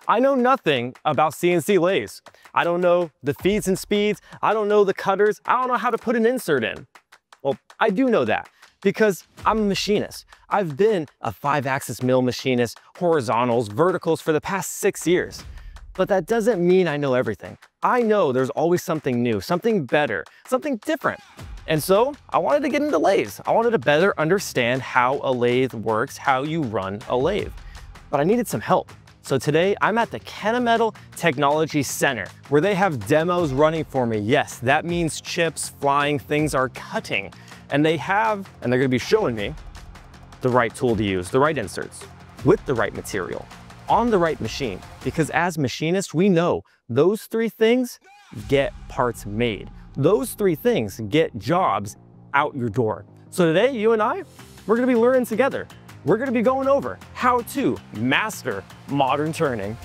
I know nothing about CNC lathes. I don't know the feeds and speeds. I don't know the cutters. I don't know how to put an insert in. Well, I do know that because I'm a machinist. I've been a 5-axis mill machinist, horizontals, verticals for the past 6 years. But that doesn't mean I know everything. I know there's always something new, something better, something different. And so I wanted to get into lathes. I wanted to better understand how a lathe works, how you run a lathe. But I needed some help. So today I'm at the Kennametal Technology Center where they have demos running for me. Yes, that means chips flying, things are cutting. And they're gonna be showing me the right tool to use, the right inserts, with the right material, on the right machine. Because as machinists, we know those 3 things get parts made. Those 3 things get jobs out your door. So today, you and I, we're gonna be learning together. We're gonna be going over how to master modern turning.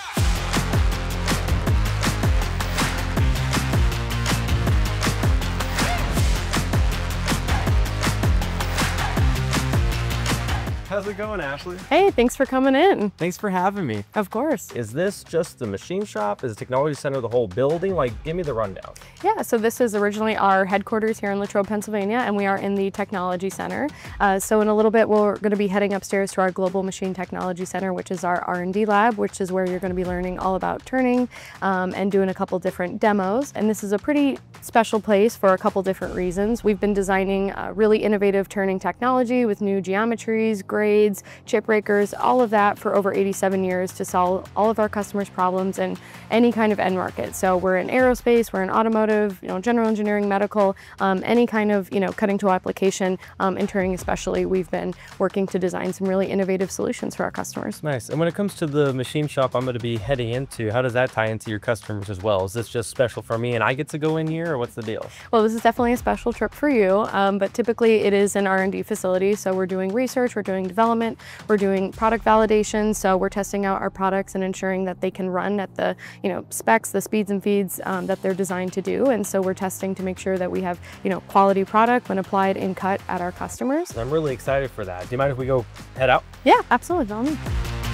How's it going, Ashley? Hey, thanks for coming in. Thanks for having me. Of course. Is this just the machine shop? Is the technology center the whole building? Like, give me the rundown. Yeah, so this is originally our headquarters here in Latrobe, Pennsylvania, and we are in the Technology Center. So in a little bit, we're going to be heading upstairs to our Global Machine Technology Center, which is our R&D lab, which is where you're going to be learning all about turning and doing a couple different demos. And this is a pretty special place for a couple different reasons. We've been designing really innovative turning technology with new geometries, grades, chip breakers, all of that for over 87 years to solve all of our customers' problems in any kind of end market. So we're in aerospace, we're in automotive, general engineering, medical, any kind of, cutting tool application, in turning especially, we've been working to design some really innovative solutions for our customers. Nice. And when it comes to the machine shop I'm going to be heading into, how does that tie into your customers as well? Is this just special for me and I get to go in here, or what's the deal? Well, this is definitely a special trip for you, but typically it is an R&D facility. So we're doing research, we're doing development, we're doing product validation. So we're testing out our products and ensuring that they can run at the specs, the speeds and feeds that they're designed to do. And so we're testing to make sure that we have quality product when applied in cut at our customers. I'm really excited for that. Do you mind if we go head out? Yeah, absolutely. Follow me.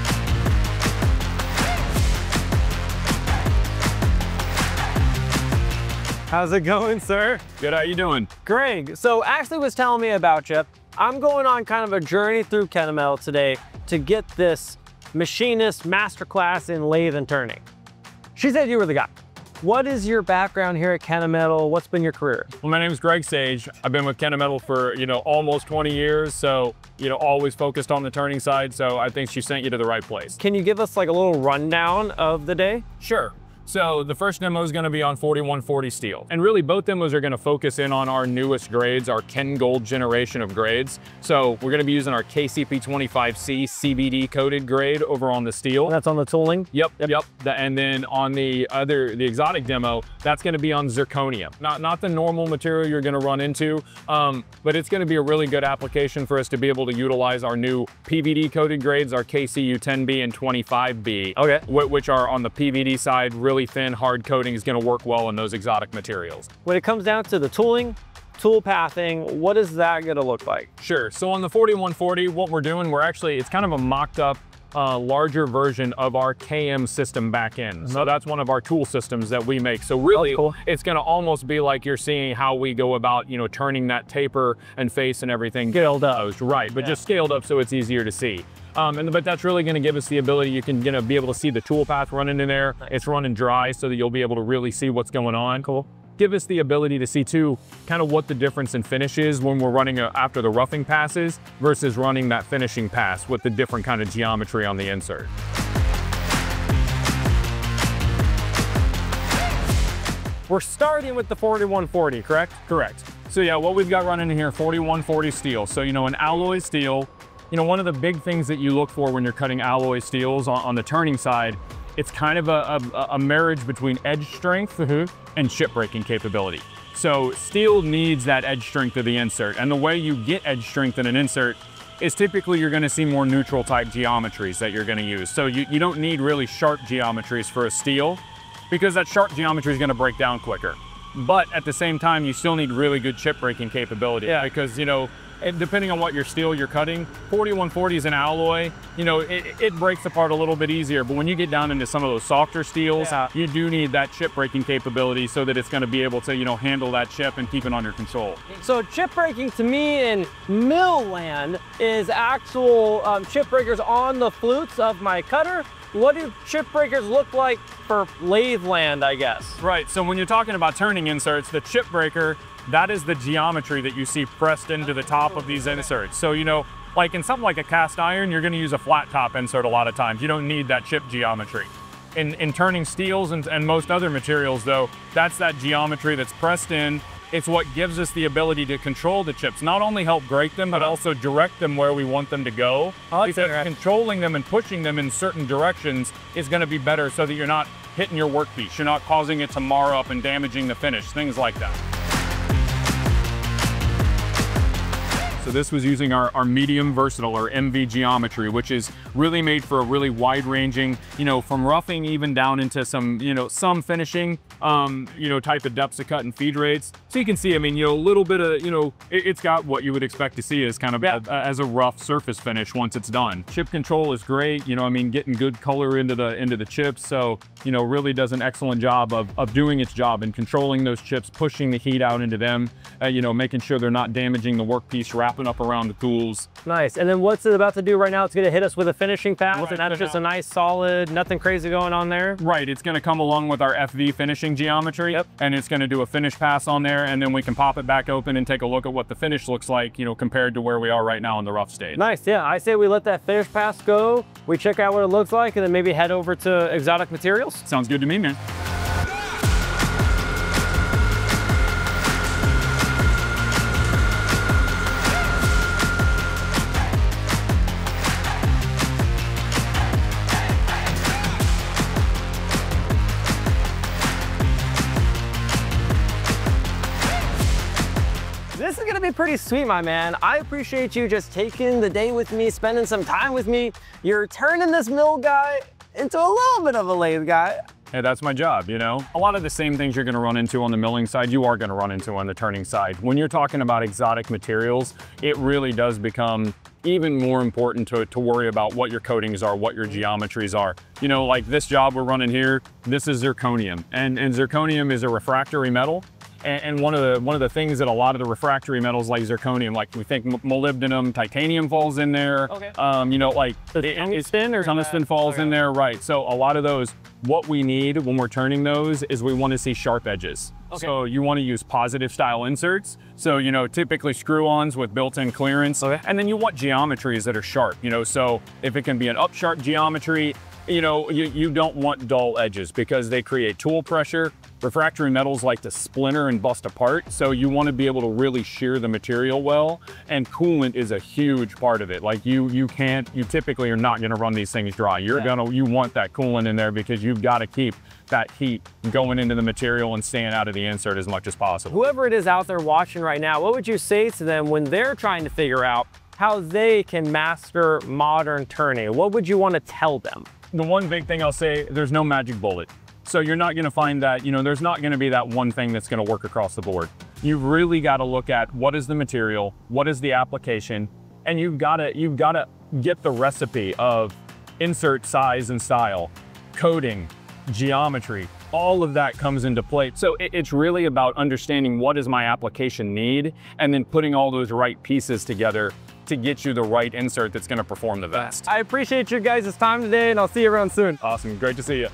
How's it going, sir? Good, how you doing? Greg, so Ashley was telling me about you. I'm going on kind of a journey through Kennametal today to get this machinist masterclass in lathe and turning. She said you were the guy. What is your background here at Kennametal? What's been your career? Well, my name is Greg Sage. I've been with Kennametal for, almost 20 years. So, always focused on the turning side. So I think she sent you to the right place. Can you give us like a little rundown of the day? Sure. So the first demo is going to be on 4140 steel. And really both demos are going to focus in on our newest grades, our Ken Gold generation of grades. So we're going to be using our KCP25C CVD coated grade over on the steel. And that's on the tooling? Yep. And then on the exotic demo, that's going to be on zirconium. Not the normal material you're going to run into, but it's going to be a really good application for us to be able to utilize our new PVD coated grades, our KCU 10B and 25B, okay, which are on the PVD side, really thin, hard coating is going to work well in those exotic materials. When it comes down to the tooling, tool pathing, what is that going to look like? Sure. So on the 4140, what we're doing, it's kind of a mocked up larger version of our KM system back end. So that's one of our tool systems that we make. So really, cool. It's going to almost be like you're seeing how we go about, turning that taper and face and everything. Scaled up. Right, but just scaled up so it's easier to see. But that's really going to give us the ability, you can be able to see the tool path running in there. Nice. It's running dry so that you'll be able to really see what's going on. Cool. Give us the ability to see too, kind of what the difference in finish is when we're running after the roughing passes versus running that finishing pass with the different kind of geometry on the insert. We're starting with the 4140, correct? Correct. So yeah, what we've got running in here, 4140 steel. So, an alloy steel, one of the big things that you look for when you're cutting alloy steels on the turning side, it's kind of a marriage between edge strength and chip breaking capability. So steel needs that edge strength of the insert. And the way you get edge strength in an insert is typically you're going to see more neutral type geometries that you're going to use. So you don't need really sharp geometries for a steel because that sharp geometry is going to break down quicker. But at the same time, you still need really good chip breaking capability. Yeah. Because, and depending on what your steel you're cutting, 4140 is an alloy, you know, it breaks apart a little bit easier. But when you get down into some of those softer steels, you do need that chip breaking capability so that it's going to be able to, you know, handle that chip and keep it under control. So chip breaking to me in mill land is actual chip breakers on the flutes of my cutter. What do chip breakers look like for lathe land, I guess? Right, so when you're talking about turning inserts, the chip breaker, that is the geometry that you see pressed into the top of these inserts. So, you know, like in something like a cast iron, you're gonna use a flat top insert a lot of times. You don't need that chip geometry. In turning steels and most other materials though, that's that geometry that's pressed in. It's what gives us the ability to control the chips, not only help grate them, but also direct them where we want them to go. Because controlling them and pushing them in certain directions is gonna be better so that you're not hitting your workpiece, you're not causing it to mar up and damaging the finish, things like that. So this was using our medium versatile or MV geometry, which is really made for a really wide ranging, you know, from roughing even down into some, you know, some finishing, you know, type of depths of cut and feed rates. So you can see, I mean, you know, a little bit of, you know, it's got what you would expect to see as kind of as a rough surface finish once it's done. Chip control is great, you know, I mean, getting good color into the chips. So, you know, really does an excellent job of doing its job and controlling those chips, pushing the heat out into them, you know, making sure they're not damaging the workpiece, wrapping up around the tools. Nice. And then what's it about to do right now? It's going to hit us with a finishing pass, and that's just a nice solid, nothing crazy going on there. Right. It's going to come along with our FV finishing geometry, and it's going to do a finish pass on there, and then we can pop it back open and take a look at what the finish looks like, you know, compared to where we are right now in the rough state. Nice. Yeah, I say we let that finish pass go. We check out what it looks like, and then maybe head over to exotic materials. Sounds good to me, man. This is gonna be pretty sweet, my man. I appreciate you just taking the day with me, spending some time with me. You're turning this mill guy into a little bit of a lathe guy. Hey, that's my job, you know? A lot of the same things you're gonna run into on the milling side, you are gonna run into on the turning side. When you're talking about exotic materials, it really does become even more important to worry about what your coatings are, what your geometries are. You know, like this job we're running here, this is zirconium. And zirconium is a refractory metal. And one of the things that a lot of the refractory metals like zirconium, like we think molybdenum, titanium falls in there. Okay. You know, like tungsten falls in there, right? So a lot of those, what we need when we're turning those is we want to see sharp edges. Okay. So you want to use positive style inserts. So, you know, typically screw-ons with built-in clearance. Okay. And then you want geometries that are sharp, you know, so if it can be an up sharp geometry, you know, you don't want dull edges because they create tool pressure. Refractory metals like to splinter and bust apart, so you want to be able to really shear the material well, and coolant is a huge part of it. Like you typically are not going to run these things dry. You want that coolant in there because you've got to keep that heat going into the material and staying out of the insert as much as possible. Whoever it is out there watching right now, what would you say to them when they're trying to figure out how they can master modern turning? What would you want to tell them? The one big thing I'll say, there's no magic bullet. So you're not gonna find that, you know, there's not gonna be that one thing that's gonna work across the board. You've really gotta look at what is the material, what is the application, and you've gotta get the recipe of insert size and style, coating, geometry, all of that comes into play. So it's really about understanding what does my application need, and then putting all those right pieces together to get you the right insert that's gonna perform the best. I appreciate you guys' time today, and I'll see you around soon. Awesome, great to see you.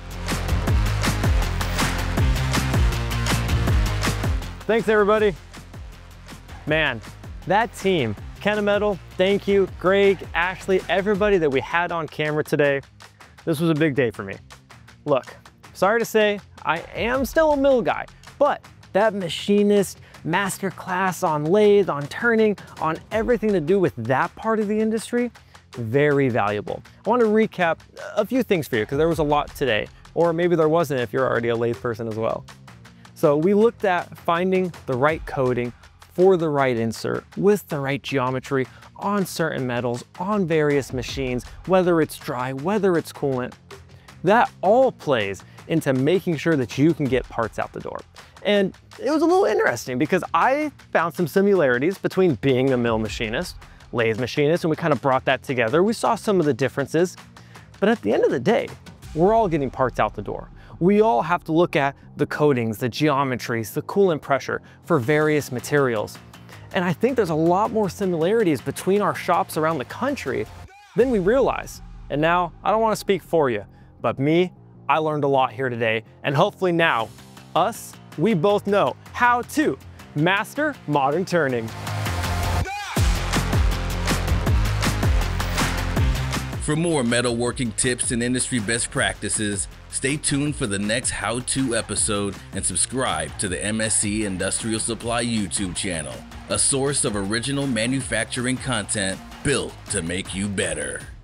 Thanks, everybody. Man, that team, Kennametal, thank you, Greg, Ashley, everybody that we had on camera today. This was a big day for me. Look, sorry to say, I am still a mill guy, but that machinist masterclass on lathe, on turning, on everything to do with that part of the industry, very valuable. I want to recap a few things for you because there was a lot today, or maybe there wasn't if you're already a lathe person as well. So we looked at finding the right coating for the right insert with the right geometry on certain metals, on various machines, whether it's dry, whether it's coolant. That all plays into making sure that you can get parts out the door. And it was a little interesting because I found some similarities between being a mill machinist, lathe machinist, and we kind of brought that together. We saw some of the differences, but at the end of the day, we're all getting parts out the door. We all have to look at the coatings, the geometries, the coolant pressure for various materials. And I think there's a lot more similarities between our shops around the country than we realize. And now, I don't want to speak for you, but me, I learned a lot here today, and hopefully now, we both know how to master modern turning. For more metalworking tips and industry best practices, stay tuned for the next how-to episode and subscribe to the MSC Industrial Supply YouTube channel, a source of original manufacturing content built to make you better.